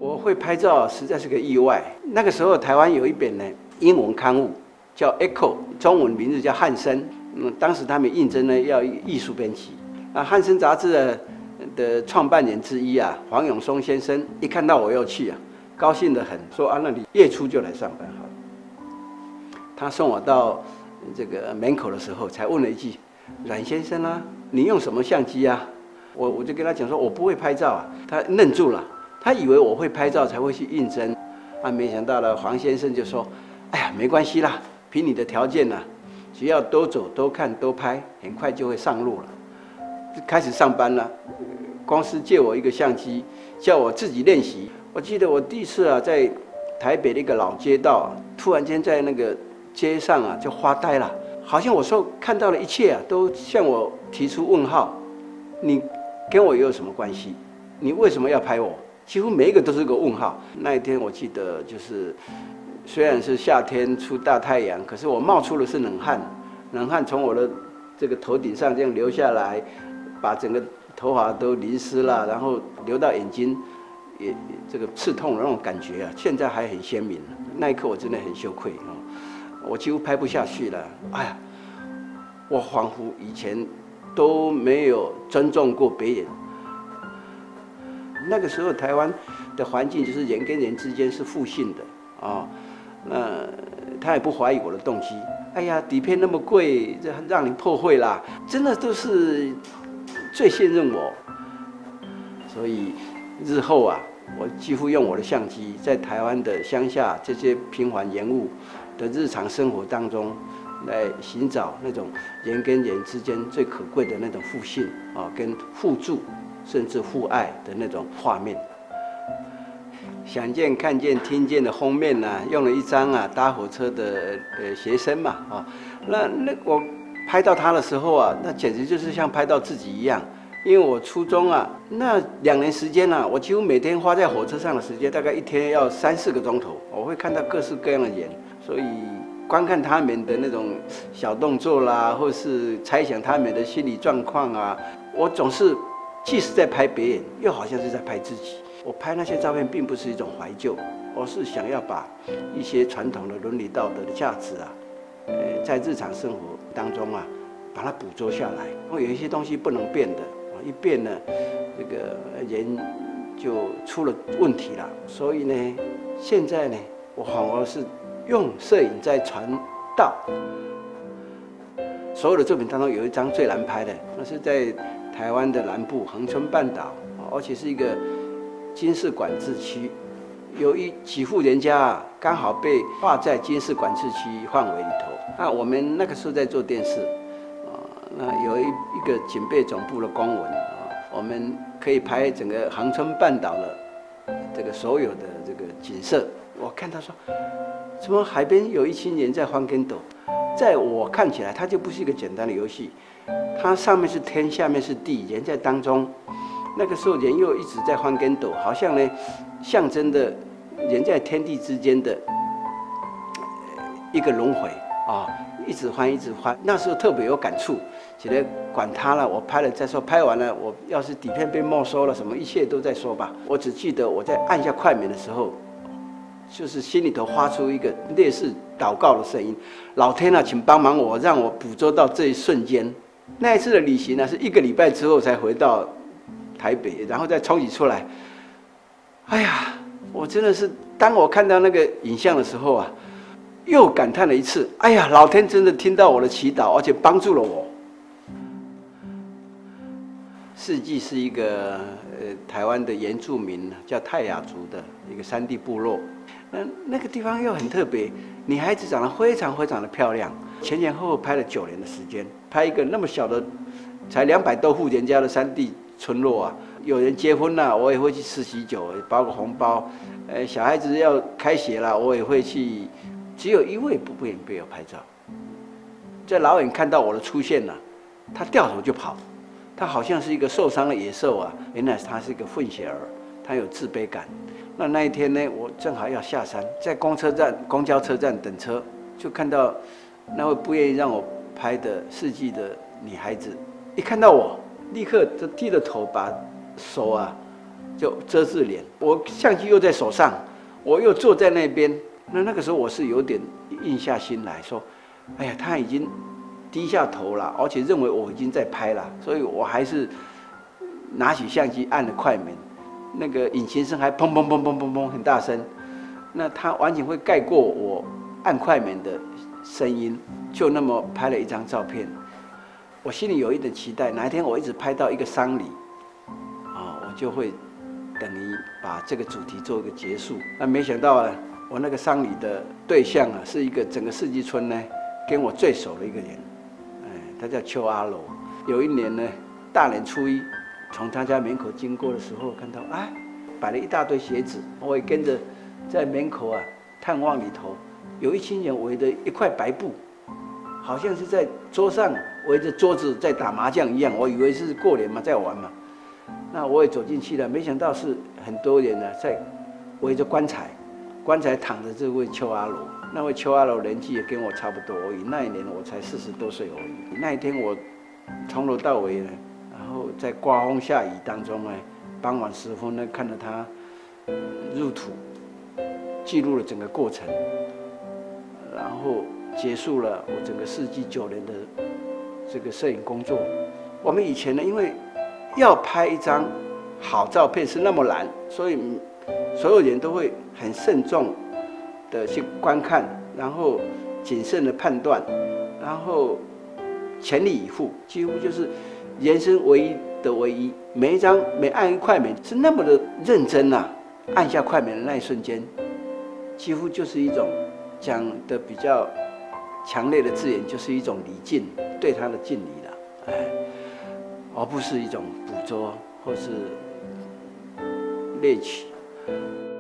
我会拍照实在是个意外。那个时候台湾有一本呢英文刊物叫《Echo》，中文名字叫汉生。当时他们应征呢要艺术编辑。汉生杂志的创办人之一啊，黄永松先生一看到我要去啊，高兴得很，说那你月初就来上班好了。他送我到这个门口的时候，才问了一句：“阮先生啊，你用什么相机啊？”我就跟他讲说，我不会拍照啊。他愣住了。他以为我会拍照才会去应征，没想到了黄先生就说：“哎呀，没关系啦，凭你的条件呐，只要多走、多看、多拍，很快就会上路了。”就开始上班了。公司借我一个相机，叫我自己练习。我记得我第一次啊，在台北的一个老街道，突然间在那个街上啊，就发呆了，好像我说看到的一切啊，都向我提出问号：你跟我有什么关系？你为什么要拍我？几乎每一个都是个问号。那一天我记得就是，虽然是夏天出大太阳，可是我冒出的是冷汗，冷汗从我的这个头顶上这样流下来，把整个头发都淋湿了，然后流到眼睛，也这个刺痛的那种感觉啊，现在还很鲜明。那一刻我真的很羞愧啊，我几乎拍不下去了。哎呀，我仿佛以前都没有尊重过别人。那个时候台湾的环境就是人跟人之间是互信的啊，那他也不怀疑我的动机。哎呀，底片那么贵，这让你破费啦，真的都是最信任我。所以日后啊，我几乎用我的相机在台湾的乡下这些平凡人物的日常生活当中，来寻找那种人跟人之间最可贵的那种互信啊，跟互助。甚至互爱的那种画面，想见、看见、听见的封面呢，用了一张啊搭火车的学生嘛啊，那我拍到他的时候啊，那简直就是像拍到自己一样。因为我初中啊，那2年时间啊，我几乎每天花在火车上的时间，大概一天要3、4个钟头，我会看到各式各样的人，所以观看他们的那种小动作啦，或是猜想他们的心理状况啊，我总是。既是在拍别人，又好像是在拍自己。我拍那些照片，并不是一种怀旧，我是想要把一些传统的伦理道德的价值啊，在日常生活当中啊，把它捕捉下来。因为有一些东西不能变的，一变呢，这个人就出了问题了。所以呢，现在呢，我反而是用摄影在传道。所有的作品当中，有一张最难拍的，那是在台湾的南部恒春半岛，而且是一个军事管制区，有几户人家啊，刚好被划在军事管制区范围里头。那我们那个时候在做电视，那有一个警备总部的公文啊，我们可以拍整个恒春半岛的这个所有的这个景色。我看他说，怎么海边有一群人在翻跟斗？在我看起来，它就不是一个简单的游戏。它上面是天，下面是地，人在当中。那个时候人又一直在翻跟斗，好像呢，象征的人在天地之间的一个轮回啊，一直翻，一直翻。那时候特别有感触，觉得管他了，我拍了再说，拍完了，我要是底片被没收了，什么一切都再说吧。我只记得我在按下快门的时候，就是心里头发出一个类似祷告的声音：老天啊，请帮忙我，让我捕捉到这一瞬间。那一次的旅行呢，是1个礼拜之后才回到台北，然后再冲洗出来。哎呀，我真的是，当我看到那个影像的时候啊，又感叹了一次：哎呀，老天真的听到我的祈祷，而且帮助了我。世纪是一个台湾的原住民叫泰雅族的一个山地部落，那个地方又很特别，女孩子长得非常非常的漂亮。前后拍了9年的时间，拍一个那么小的，才200多户人家的山地村落啊。有人结婚了，我也会去吃喜酒，包个红包。小孩子要开学了，我也会去。只有一位不愿意被我拍照，在老远看到我的出现了，他掉头就跑。他好像是一个受伤的野兽啊，原来他是一个混血儿，他有自卑感。那一天呢，我正好要下山，在公交车站等车，就看到那位不愿意让我拍的世纪的女孩子，一看到我，立刻就低着头，把手啊就遮住脸。我相机又在手上，我又坐在那边。那个时候我是有点硬下心来说，哎呀，他已经低下头了，而且认为我已经在拍了，所以我还是拿起相机按了快门，那个引擎声还砰砰砰砰砰砰很大声，那它完全会盖过我按快门的声音，就那么拍了一张照片。我心里有一点期待，哪一天我一直拍到一个丧礼，我就会等于把这个主题做一个结束。那没想到啊，我那个丧礼的对象啊，是一个整个四季村呢跟我最熟的一个人，他叫邱阿楼。有一年呢，大年初一从他家门口经过的时候，看到摆了一大堆鞋子，我也跟着在门口啊探望里头，有一群人围着一块白布，好像是在桌上围着桌子在打麻将一样，我以为是过年嘛，在玩嘛。那我也走进去了，没想到是很多人呢在围着棺材，棺材躺着这位邱阿楼。那位邱阿楼年纪也跟我差不多而已，那一年我才40多岁而已。那一天我从头到尾呢，然后在刮风下雨当中呢，傍晚时分呢，看着他入土，记录了整个过程，然后结束了我整个世纪9年的这个摄影工作。我们以前呢，因为要拍一张好照片是那么难，所以所有人都会很慎重的去观看，然后谨慎的判断，然后全力以赴，几乎就是人生唯一的唯一。每按一快门是那么的认真啊，按下快门的那一瞬间，几乎就是一种讲的比较强烈的字眼，就是一种礼敬，对他的敬礼了，而不是一种捕捉或是猎取。